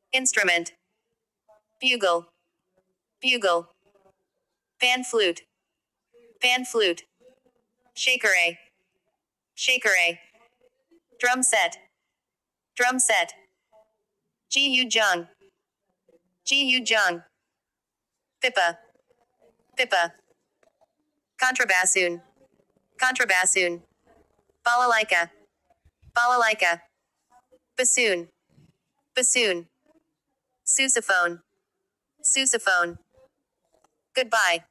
instrument, bugle, bugle, pan flute, pan flute, shaker-a, shaker-a, drum set, drum set, Gu-jung, Gu-jung, pipa, pipa, contrabassoon, contrabassoon, balalaika, balalaika, bassoon, bassoon, sousaphone, sousaphone. Goodbye.